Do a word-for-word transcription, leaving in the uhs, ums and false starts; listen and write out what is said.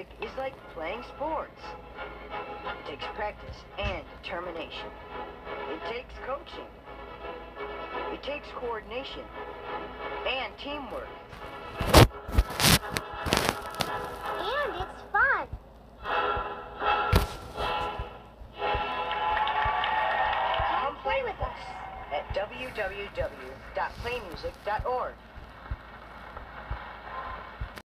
music is like playing sports. It takes practice and determination. It takes coaching. It takes coordination and teamwork. And it's fun. Come play with us at w w w dot play music dot org.